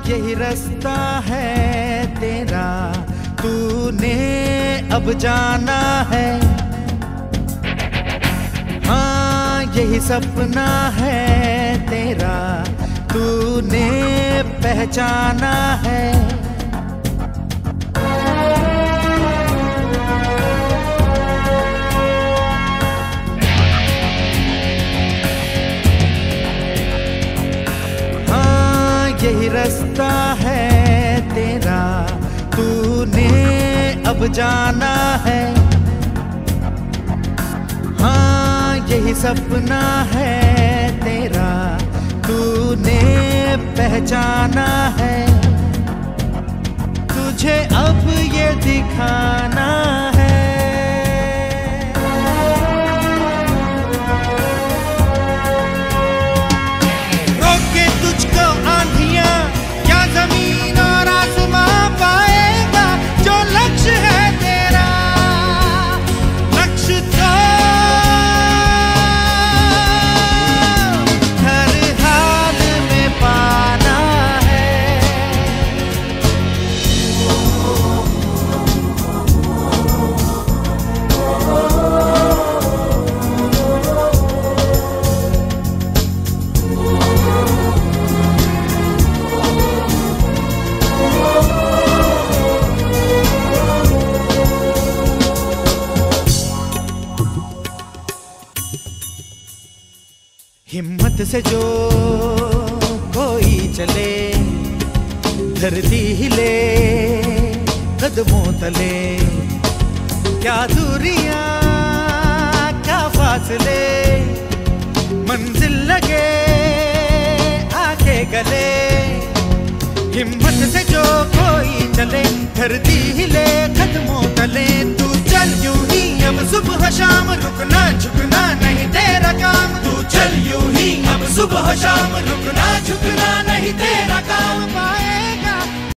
यही रास्ता है तेरा, तूने अब जाना है। हाँ यही सपना है तेरा, तूने पहचाना है। यही रास्ता है तेरा, तूने अब जाना है। हाँ यही सपना है तेरा, तूने पहचाना है। तुझे अब ये दिखाना है। रोके तुझको आंधियां या जमीन और आसमां, पाएगा जो लक्ष्य है तेरा। लक्ष्य तो हर हाल में पाना है। हिम्मत से जो कोई चले, धरती हिले कदमों तले। क्या दूरियां क्या फासले, मंजिल लगे आके गले। हिम्मत से जो कोई चले, धरती हिले कदमों तले। तू चल यूं ही अब सुबह शाम, रुकना झुकना नहीं तेरा काम। तू चल यूं ही अब सुबह शाम, रुकना झुकना नहीं तेरा काम।